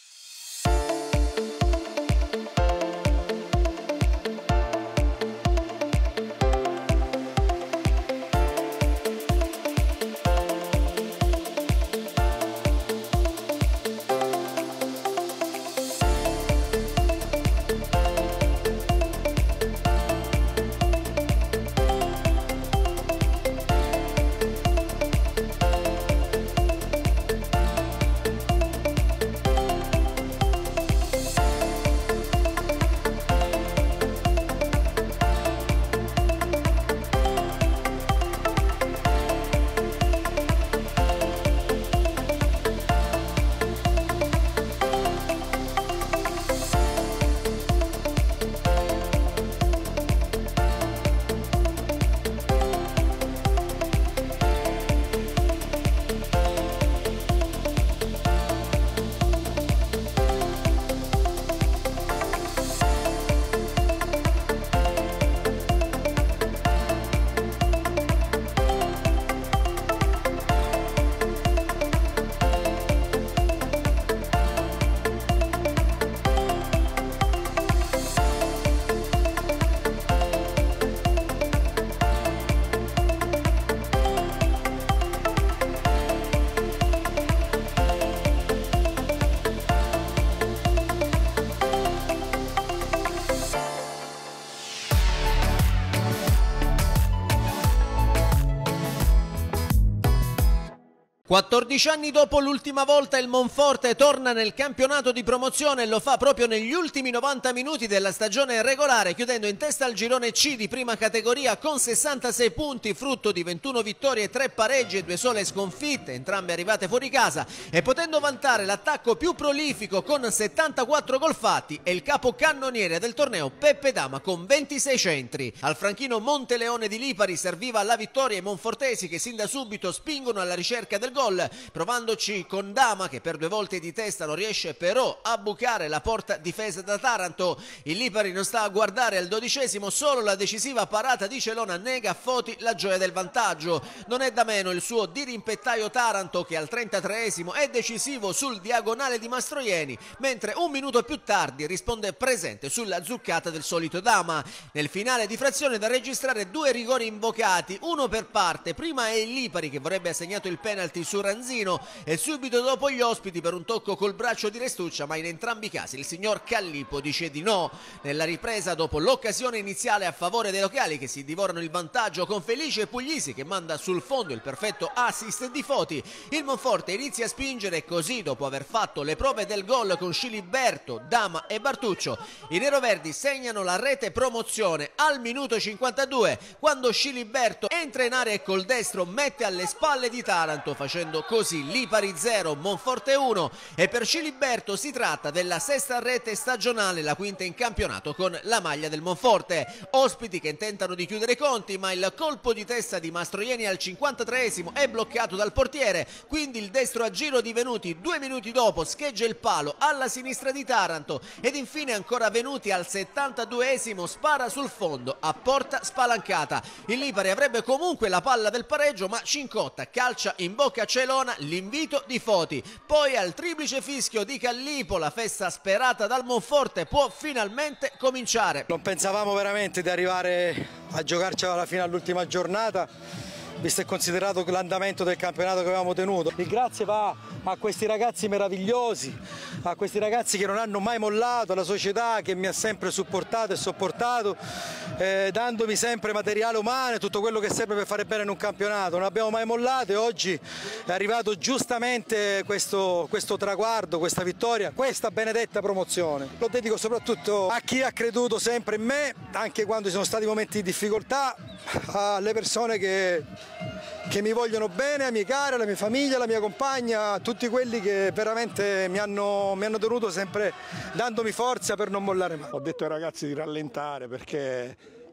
quattordici anni dopo l'ultima volta il Monforte torna nel campionato di promozione e lo fa proprio negli ultimi novanta minuti della stagione regolare, chiudendo in testa al girone C di prima categoria con sessantasei punti, frutto di ventuno vittorie, tre pareggi e due sole sconfitte, entrambe arrivate fuori casa, e potendo vantare l'attacco più prolifico con settantaquattro gol fatti e il capocannoniere del torneo Peppe Dama con ventisei centri. Al franchino Monteleone di Lipari serviva la vittoria i monfortesi che sin da subito spingono alla ricerca del gol, provandoci con Dama che per due volte di testa non riesce però a bucare la porta difesa da Taranto. Il Lipari non sta a guardare al dodicesimo, solo la decisiva parata di Celona nega a Foti la gioia del vantaggio. Non è da meno il suo dirimpettaio Taranto che al trentatreesimo è decisivo sul diagonale di Mastroieni, mentre un minuto più tardi risponde presente sulla zuccata del solito Dama. Nel finale di frazione da registrare due rigori invocati, uno per parte. Prima è il Lipari che vorrebbe assegnato il penalty su Ranzino e subito dopo gli ospiti per un tocco col braccio di Restuccia, ma in entrambi i casi il signor Callipo dice di no. Nella ripresa, dopo l'occasione iniziale a favore dei locali che si divorano il vantaggio con Felice Puglisi che manda sul fondo il perfetto assist di Foti, il Monforte inizia a spingere e così, dopo aver fatto le prove del gol con Sciliberto, Dama e Bartuccio, i neroverdi segnano la rete promozione al minuto cinquantadue quando Sciliberto entra in area e col destro mette alle spalle di Taranto, facendo così Lipari zero, Monforte uno, e per Sciliberto si tratta della sesta rete stagionale, la quinta in campionato con la maglia del Monforte. Ospiti che tentano di chiudere i conti, ma il colpo di testa di Mastroieni al cinquantatreesimo è bloccato dal portiere, quindi il destro a giro di Venuti due minuti dopo scheggia il palo alla sinistra di Taranto ed infine ancora Venuti al settantaduesimo spara sul fondo a porta spalancata. Il Lipari avrebbe comunque la palla del pareggio, ma Cincotta calcia in bocca a Celona l'invito di Foti. Poi al triplice fischio di Callipo la festa sperata dal Monforte può finalmente cominciare. Non pensavamo veramente di arrivare a giocarcela alla fine all'ultima giornata, visto e considerato l'andamento del campionato che avevamo tenuto. Il grazie va a questi ragazzi meravigliosi, a questi ragazzi che non hanno mai mollato, alla società che mi ha sempre supportato e sopportato, eh, dandomi sempre materiale umano e tutto quello che serve per fare bene in un campionato. Non abbiamo mai mollato e oggi è arrivato giustamente questo, questo traguardo, questa vittoria, questa benedetta promozione. Lo dedico soprattutto a chi ha creduto sempre in me, anche quando ci sono stati momenti di difficoltà, alle persone che, che mi vogliono bene, ai miei cari, alla mia famiglia, alla mia compagna, a tutti quelli che veramente mi hanno, mi hanno tenuto sempre dandomi forza per non mollare mai. Ho detto ai ragazzi di rallentare perché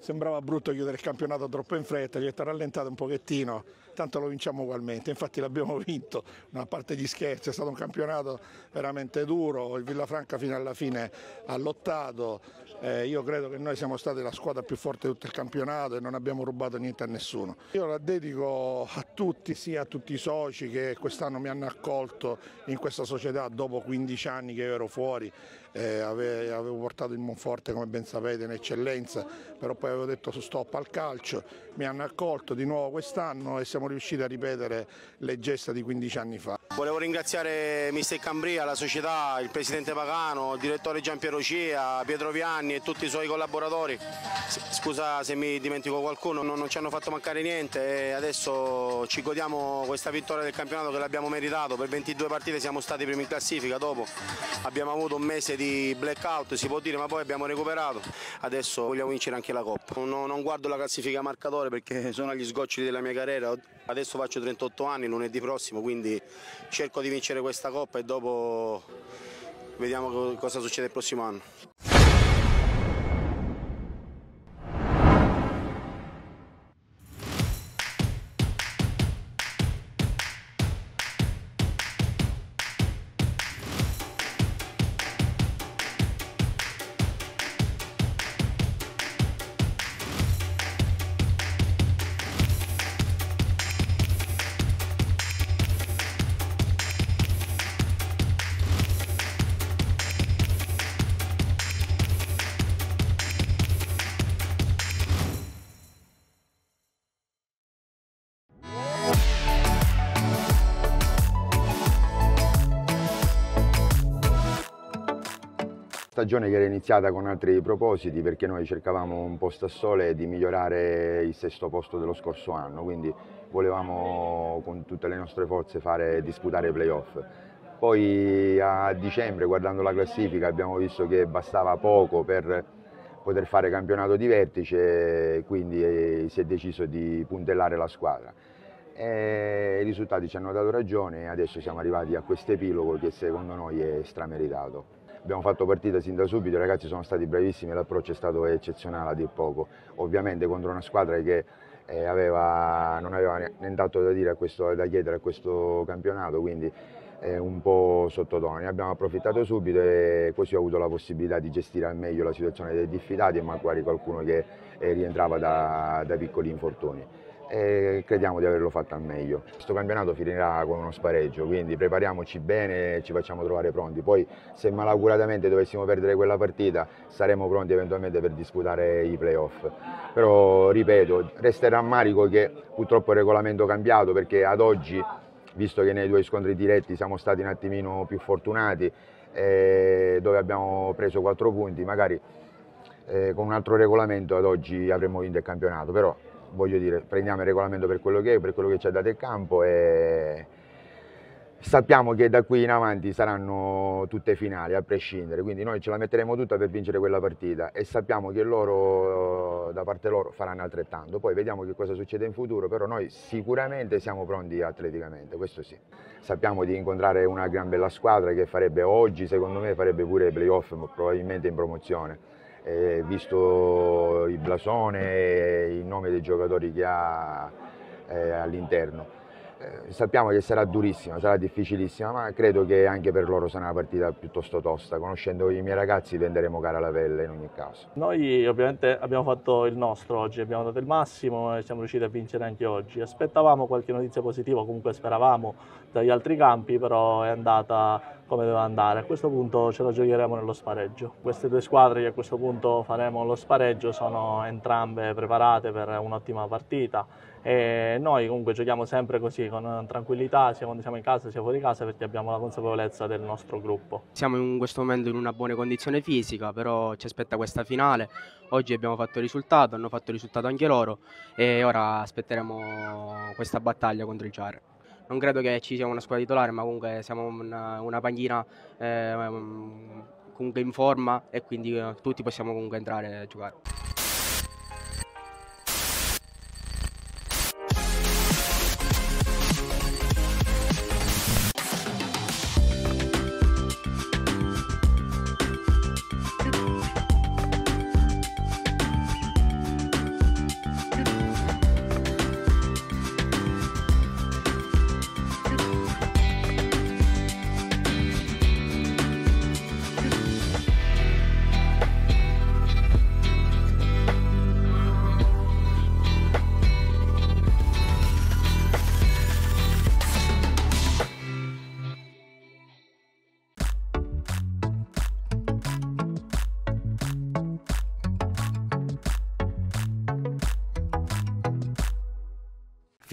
sembrava brutto chiudere il campionato troppo in fretta, gli è rallentato un pochettino, tanto lo vinciamo ugualmente, infatti l'abbiamo vinto, una parte di scherzi, è stato un campionato veramente duro, il Villafranca fino alla fine ha lottato, eh, io credo che noi siamo stati la squadra più forte di tutto il campionato e non abbiamo rubato niente a nessuno. Io la dedico a tutti, sia a tutti i soci che quest'anno mi hanno accolto in questa società dopo quindici anni che io ero fuori, eh, avevo, avevo portato il Monforte, come ben sapete, in eccellenza, però poi avevo detto su stop al calcio, mi hanno accolto di nuovo quest'anno e siamo riusciti a ripetere le gesta di quindici anni fa. Volevo ringraziare mister Cambria, la società, il presidente Pagano, il direttore Giampiero Cia, Pietro Vianni e tutti i suoi collaboratori. Scusa se mi dimentico qualcuno, non, non ci hanno fatto mancare niente e adesso ci godiamo questa vittoria del campionato che l'abbiamo meritato. Per ventidue partite siamo stati primi in classifica, dopo abbiamo avuto un mese di blackout, si può dire, ma poi abbiamo recuperato. Adesso vogliamo vincere anche la Coppa. Non, non guardo la classifica marcatore perché sono agli sgoccioli della mia carriera. Adesso faccio trentotto anni, lunedì prossimo, quindi cerco di vincere questa Coppa e dopo vediamo cosa succede il prossimo anno. Stagione che era iniziata con altri propositi, perché noi cercavamo un posto a sole di migliorare il sesto posto dello scorso anno, quindi volevamo con tutte le nostre forze fare disputare i playoff. Poi a dicembre, guardando la classifica, abbiamo visto che bastava poco per poter fare campionato di vertice, quindi si è deciso di puntellare la squadra. E i risultati ci hanno dato ragione e adesso siamo arrivati a questo epilogo che secondo noi è strameritato. Abbiamo fatto partita sin da subito, i ragazzi sono stati bravissimi, l'approccio è stato eccezionale a dir poco, ovviamente contro una squadra che eh, aveva, non aveva nient'altro da dire a questo, da chiedere a questo campionato, quindi eh, un po' sottotono. Ne abbiamo approfittato subito e così ho avuto la possibilità di gestire al meglio la situazione dei diffidati e magari qualcuno che eh, rientrava da, da piccoli infortuni. E crediamo di averlo fatto al meglio. Questo campionato finirà con uno spareggio, quindi prepariamoci bene e ci facciamo trovare pronti. Poi se malauguratamente dovessimo perdere quella partita saremo pronti eventualmente per disputare i playoff. Però ripeto, resta il rammarico che purtroppo il regolamento è cambiato, perché ad oggi, visto che nei due scontri diretti siamo stati un attimino più fortunati, eh, dove abbiamo preso quattro punti, magari eh, con un altro regolamento ad oggi avremmo vinto il campionato, però voglio dire, prendiamo il regolamento per quello che è, per quello che ci ha dato il campo e sappiamo che da qui in avanti saranno tutte finali, a prescindere, quindi noi ce la metteremo tutta per vincere quella partita e sappiamo che loro, da parte loro, faranno altrettanto. Poi vediamo che cosa succede in futuro, però noi sicuramente siamo pronti atleticamente, questo sì. Sappiamo di incontrare una gran bella squadra che farebbe oggi, secondo me, farebbe pure i playoff, probabilmente in promozione. Eh, visto il blasone e il nome dei giocatori che ha eh, all'interno. Eh, sappiamo che sarà durissima, sarà difficilissima, ma credo che anche per loro sarà una partita piuttosto tosta. Conoscendo i miei ragazzi venderemo cara la pelle in ogni caso. Noi ovviamente abbiamo fatto il nostro oggi, abbiamo dato il massimo e siamo riusciti a vincere anche oggi. Aspettavamo qualche notizia positiva, comunque speravamo dagli altri campi, però è andata come deve andare. A questo punto ce la giocheremo nello spareggio. Queste due squadre che a questo punto faremo lo spareggio sono entrambe preparate per un'ottima partita e noi comunque giochiamo sempre così, con tranquillità, sia quando siamo in casa sia fuori casa, perché abbiamo la consapevolezza del nostro gruppo. Siamo in questo momento in una buona condizione fisica, però ci aspetta questa finale. Oggi abbiamo fatto il risultato, hanno fatto il risultato anche loro e ora aspetteremo questa battaglia contro il Ciare. Non credo che ci sia una squadra titolare, ma comunque siamo una, una panchina eh, comunque in forma e quindi eh, tutti possiamo comunque entrare a giocare.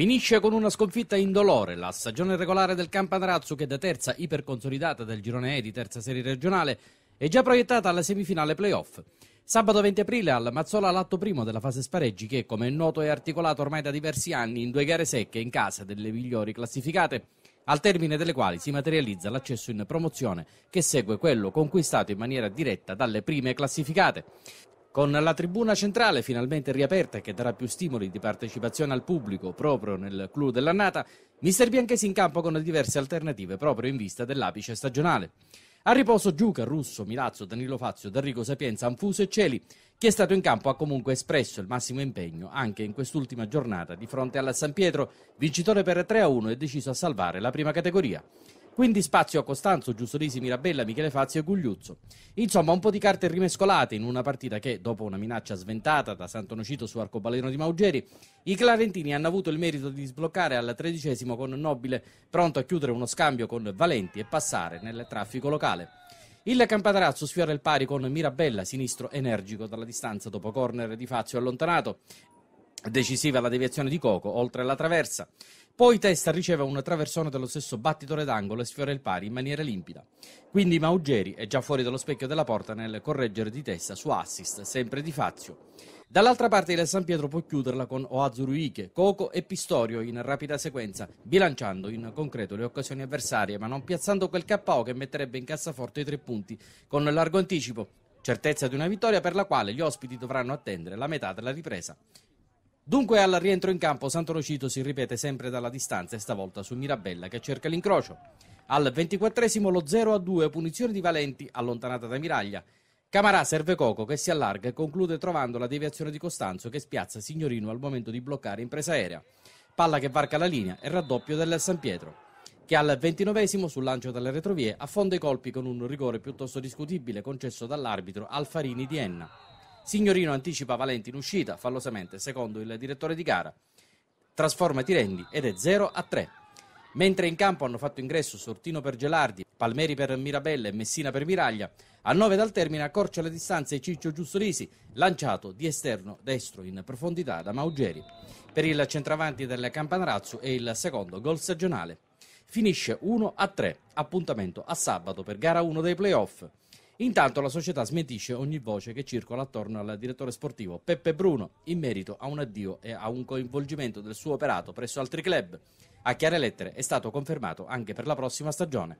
Finisce con una sconfitta indolore la stagione regolare del Campanarazzo, che da terza iperconsolidata del girone E di terza serie regionale è già proiettata alla semifinale playoff. Sabato venti aprile al Mazzola l'atto primo della fase spareggi che, come è noto, è articolato ormai da diversi anni in due gare secche in casa delle migliori classificate, al termine delle quali si materializza l'accesso in promozione che segue quello conquistato in maniera diretta dalle prime classificate. Con la tribuna centrale finalmente riaperta e che darà più stimoli di partecipazione al pubblico proprio nel clou dell'annata, mister Bianchesi in campo con diverse alternative proprio in vista dell'apice stagionale. A riposo Giuca, Russo, Milazzo, Danilo Fazio, D'Arrigo Sapienza, Anfuso e Celi. Chi è stato in campo ha comunque espresso il massimo impegno anche in quest'ultima giornata di fronte alla San Pietro, vincitore per tre a uno e deciso a salvare la prima categoria. Quindi spazio a Costanzo, Giustorisi, Mirabella, Michele Fazio e Gugliuzzo. Insomma, un po' di carte rimescolate in una partita che, dopo una minaccia sventata da Sant'Onofrio su arcobaleno di Maugeri, i clarentini hanno avuto il merito di sbloccare al tredicesimo con Nobile, pronto a chiudere uno scambio con Valenti e passare nel traffico locale. Il Campanarazzo sfiora il pari con Mirabella, sinistro energico dalla distanza dopo corner di Fazio allontanato. Decisiva la deviazione di Coco, oltre la traversa. Poi Testa riceve un traversone dello stesso battitore d'angolo e sfiora il pari in maniera limpida. Quindi Maugeri è già fuori dallo specchio della porta nel correggere di Testa su assist, sempre di Fazio. Dall'altra parte il San Pietro può chiuderla con Oazuruike, Coco e Pistorio in rapida sequenza, bilanciando in concreto le occasioni avversarie, ma non piazzando quel K O che metterebbe in cassaforte i tre punti con largo anticipo. Certezza di una vittoria per la quale gli ospiti dovranno attendere la metà della ripresa. Dunque al rientro in campo Sant'Onofrio si ripete sempre dalla distanza e stavolta su Mirabella che cerca l'incrocio. Al ventiquattresimo lo zero a due, punizione di Valenti allontanata da Miraglia. Camarà serve Coco che si allarga e conclude trovando la deviazione di Costanzo che spiazza Signorino al momento di bloccare in presa aerea. Palla che varca la linea e raddoppio del San Pietro, che al ventinovesimo sul lancio dalle retrovie affonda i colpi con un rigore piuttosto discutibile concesso dall'arbitro Alfarini di Enna. Signorino anticipa Valenti in uscita, fallosamente, secondo il direttore di gara. Trasforma Tirendi ed è zero a tre. Mentre in campo hanno fatto ingresso Sortino per Gelardi, Palmeri per Mirabella e Messina per Miraglia, a nove dal termine accorcia le distanze Ciccio Giustorisi, lanciato di esterno destro in profondità da Maugeri. Per il centravanti del Campanarazzo è il secondo gol stagionale. Finisce uno a tre, appuntamento a sabato per gara uno dei playoff. Intanto la società smentisce ogni voce che circola attorno al direttore sportivo Peppe Bruno in merito a un addio e a un coinvolgimento del suo operato presso altri club. A chiare lettere è stato confermato anche per la prossima stagione.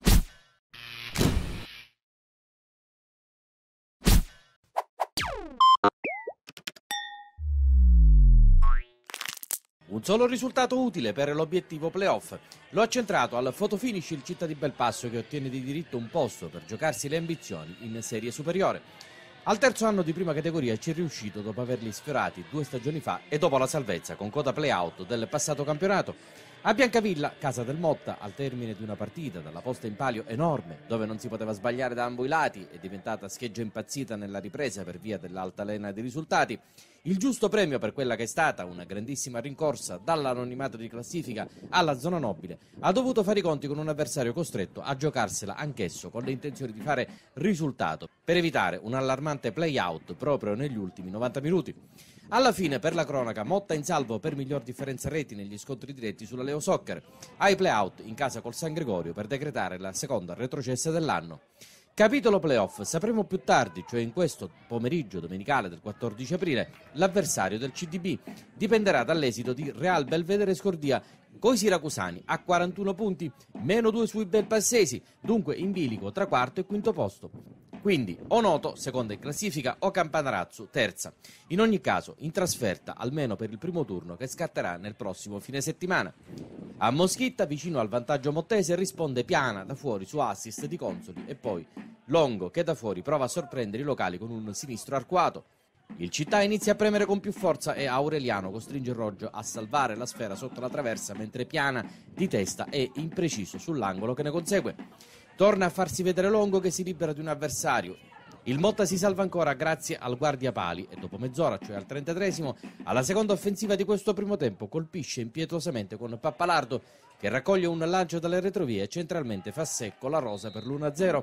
Un solo risultato utile per l'obiettivo playoff. Lo ha centrato al fotofinish il Città di Belpasso, che ottiene di diritto un posto per giocarsi le ambizioni in serie superiore. Al terzo anno di prima categoria ci è riuscito dopo averli sfiorati due stagioni fa e dopo la salvezza con coda play-out del passato campionato. A Biancavilla, casa del Motta, al termine di una partita dalla posta in palio enorme, dove non si poteva sbagliare da ambo i lati, è diventata scheggia impazzita nella ripresa per via dell'altalena dei risultati, il giusto premio per quella che è stata una grandissima rincorsa dall'anonimato di classifica alla zona nobile ha dovuto fare i conti con un avversario costretto a giocarsela anch'esso con le intenzioni di fare risultato per evitare un allarmante play-out proprio negli ultimi novanta minuti. Alla fine, per la cronaca, Motta in salvo per miglior differenza reti negli scontri diretti sulla Leo Soccer, ai play-out in casa col San Gregorio per decretare la seconda retrocessa dell'anno. Capitolo playoff, sapremo più tardi, cioè in questo pomeriggio domenicale del quattordici aprile, l'avversario del C D B. Dipenderà dall'esito di Real Belvedere Scordia, coi siracusani a quarantuno punti, meno due sui belpassesi, dunque in bilico tra quarto e quinto posto. Quindi o Noto, seconda in classifica, o Campanarazzo, terza. In ogni caso, in trasferta, almeno per il primo turno che scatterà nel prossimo fine settimana. A Moschitta, vicino al vantaggio mottese, risponde Piana da fuori su assist di Consoli e poi Longo che da fuori prova a sorprendere i locali con un sinistro arcuato. Il Città inizia a premere con più forza e Aureliano costringe Roggio a salvare la sfera sotto la traversa mentre Piana di testa è impreciso sull'angolo che ne consegue. Torna a farsi vedere Longo che si libera di un avversario. Il Motta si salva ancora grazie al guardiapali e dopo mezz'ora, cioè al trentatreesimo, alla seconda offensiva di questo primo tempo colpisce impietosamente con Pappalardo che raccoglie un lancio dalle retrovie e centralmente fa secco la rosa per l'uno a zero.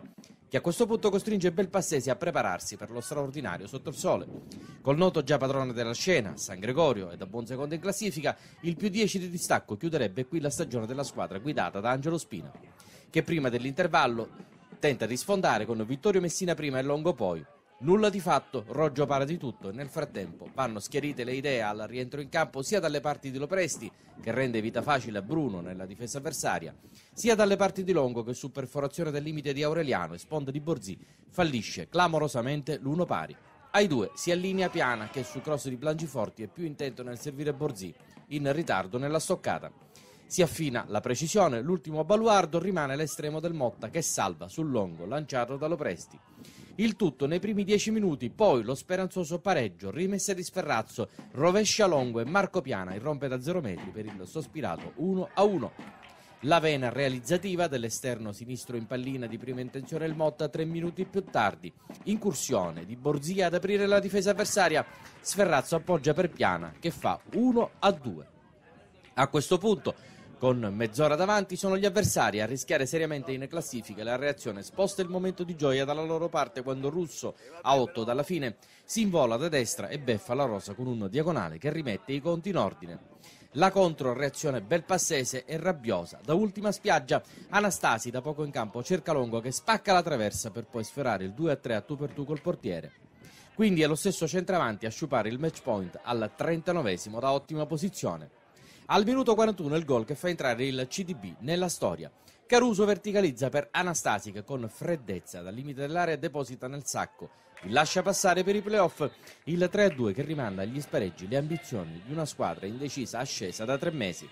che a questo punto costringe Belpassesi a prepararsi per lo straordinario sotto il sole. Col noto già padrone della scena, San Gregorio, e da buon secondo in classifica, il più dieci di distacco chiuderebbe qui la stagione della squadra guidata da Angelo Spina, che prima dell'intervallo tenta di sfondare con Vittorio Messina prima e Longo poi. Nulla di fatto, Roggio para di tutto e nel frattempo vanno schiarite le idee al rientro in campo sia dalle parti di Lopresti, che rende vita facile a Bruno nella difesa avversaria, sia dalle parti di Longo che su perforazione del limite di Aureliano e sponda di Borzì fallisce clamorosamente l'uno pari. Ai due si allinea Piana che su cross di Blangiforti è più intento nel servire Borzì, in ritardo nella stoccata. Si affina la precisione, l'ultimo baluardo rimane l'estremo del Motta che salva sul Longo lanciato da Lopresti. Il tutto nei primi dieci minuti, poi lo speranzoso pareggio, rimessa di Sferrazzo, rovescia Longo e Marco Piana irrompe da zero metri per il sospirato uno a uno. La vena realizzativa dell'esterno sinistro in pallina di prima intenzione il Motta tre minuti più tardi. Incursione di Borzia ad aprire la difesa avversaria, Sferrazzo appoggia per Piana che fa uno a due. A questo punto, con mezz'ora davanti, sono gli avversari a rischiare seriamente in classifica. La reazione sposta il momento di gioia dalla loro parte quando Russo, a otto dalla fine, si invola da destra e beffa la rosa con un diagonale che rimette i conti in ordine. La controreazione belpassese è rabbiosa. Da ultima spiaggia, Anastasi da poco in campo cerca Longo che spacca la traversa per poi sferrare il due a tre a tu per tu col portiere. Quindi è lo stesso centravanti a sciupare il match point al trentanovesimo da ottima posizione. Al minuto quarantuno il gol che fa entrare il C D B nella storia. Caruso verticalizza per Anastasi che con freddezza dal limite dell'area deposita nel sacco. Il lascia passare per i playoff il tre a due che rimanda agli spareggi le ambizioni di una squadra indecisa ascesa da tre mesi.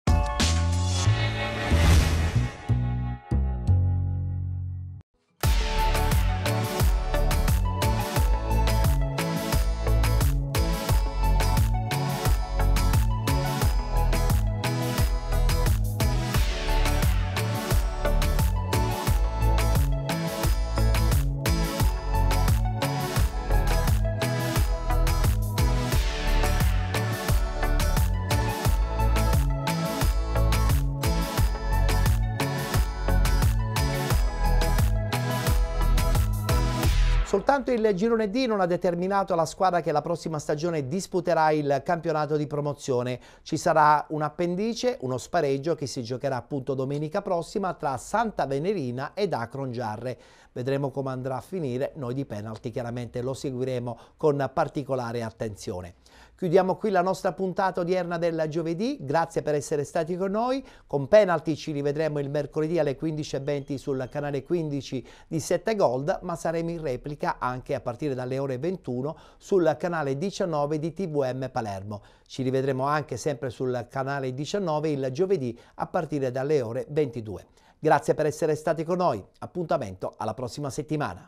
Soltanto il girone D non ha determinato la squadra che la prossima stagione disputerà il campionato di promozione. Ci sarà un appendice, uno spareggio che si giocherà appunto domenica prossima tra Santa Venerina ed Akron Giarre. Vedremo come andrà a finire, noi di penalty chiaramente lo seguiremo con particolare attenzione. Chiudiamo qui la nostra puntata odierna del giovedì, grazie per essere stati con noi. Con penalty ci rivedremo il mercoledì alle quindici e venti sul canale quindici di sette Gold, ma saremo in replica anche a partire dalle ore ventuno sul canale diciannove di T V M Palermo. Ci rivedremo anche sempre sul canale diciannove il giovedì a partire dalle ore ventidue. Grazie per essere stati con noi, appuntamento alla prossima settimana.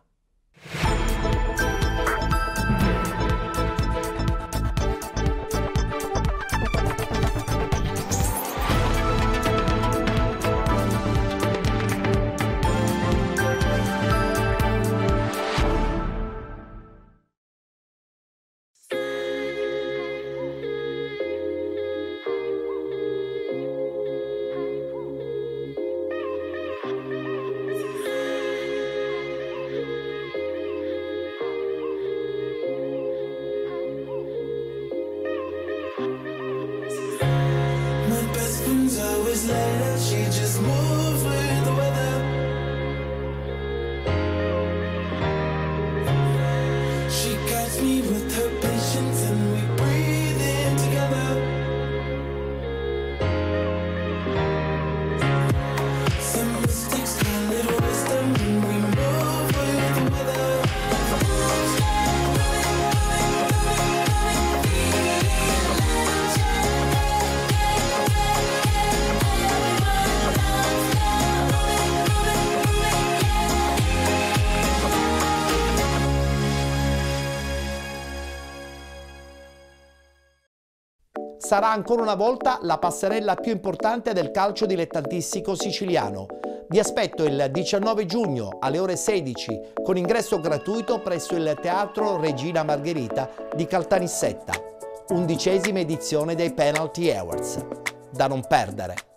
Sarà ancora una volta la passerella più importante del calcio dilettantistico siciliano. Vi aspetto il diciannove giugno alle ore sedici con ingresso gratuito presso il Teatro Regina Margherita di Caltanissetta. Undicesima edizione dei Penalty Awards. Da non perdere.